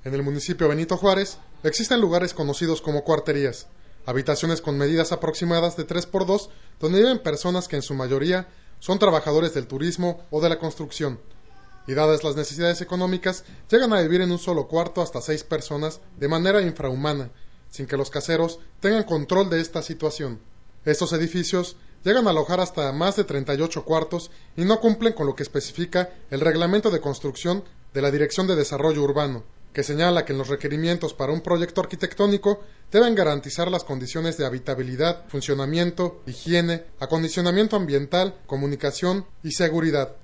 En el municipio Benito Juárez existen lugares conocidos como cuarterías, habitaciones con medidas aproximadas de 3x2, donde viven personas que en su mayoría son trabajadores del turismo o de la construcción, y dadas las necesidades económicas, llegan a vivir en un solo cuarto hasta 6 personas de manera infrahumana, sin que los caseros tengan control de esta situación. Estos edificios llegan a alojar hasta más de 38 cuartos y no cumplen con lo que especifica el Reglamento de Construcción de la Dirección de Desarrollo Urbano, que señala que en los requerimientos para un proyecto arquitectónico deben garantizar las condiciones de habitabilidad, funcionamiento, higiene, acondicionamiento ambiental, comunicación y seguridad.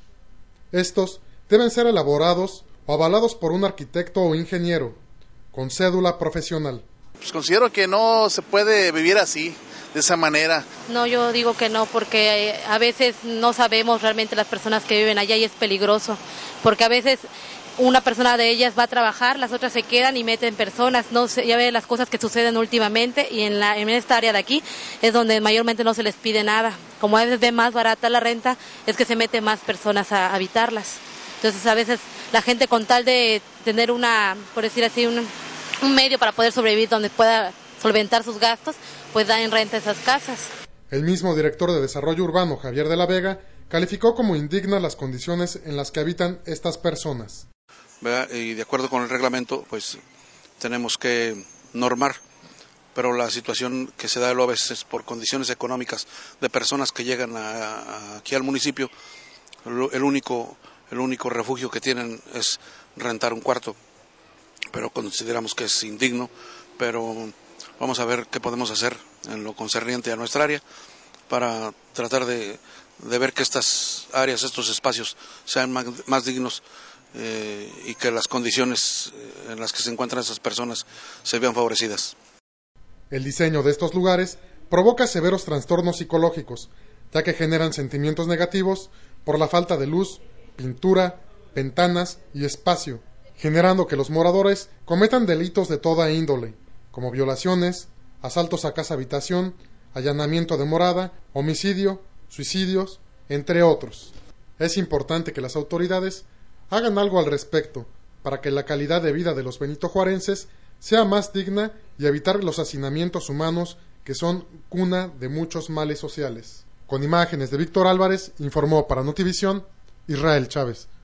Estos deben ser elaborados o avalados por un arquitecto o ingeniero, con cédula profesional. Pues considero que no se puede vivir así, de esa manera. No, yo digo que no, porque a veces no sabemos realmente las personas que viven allá y es peligroso, porque a veces una persona de ellas va a trabajar, las otras se quedan y meten personas, no sé, ya ve las cosas que suceden últimamente y en esta área de aquí es donde mayormente no se les pide nada. Como a veces ve más barata la renta, es que se meten más personas a habitarlas. Entonces a veces la gente con tal de tener por decir así, un medio para poder sobrevivir donde pueda solventar sus gastos, pues da en renta esas casas. El mismo director de Desarrollo Urbano, Javier de la Vega, calificó como indignas las condiciones en las que habitan estas personas. Y de acuerdo con el reglamento, pues tenemos que normar, pero la situación que se da a veces por condiciones económicas de personas que llegan aquí al municipio, el único refugio que tienen es rentar un cuarto, pero consideramos que es indigno, pero vamos a ver qué podemos hacer en lo concerniente a nuestra área para tratar de ver que estas áreas, estos espacios sean más dignos y que las condiciones en las que se encuentran esas personas se vean favorecidas. El diseño de estos lugares provoca severos trastornos psicológicos, ya que generan sentimientos negativos por la falta de luz, pintura, ventanas y espacio, generando que los moradores cometan delitos de toda índole, como violaciones, asaltos a casa-habitación, allanamiento de morada, homicidio, suicidios, entre otros. Es importante que las autoridades hagan algo al respecto para que la calidad de vida de los benitojuarenses sea más digna y evitar los hacinamientos humanos que son cuna de muchos males sociales. Con imágenes de Víctor Álvarez, informó para Notivisión Israel Chávez.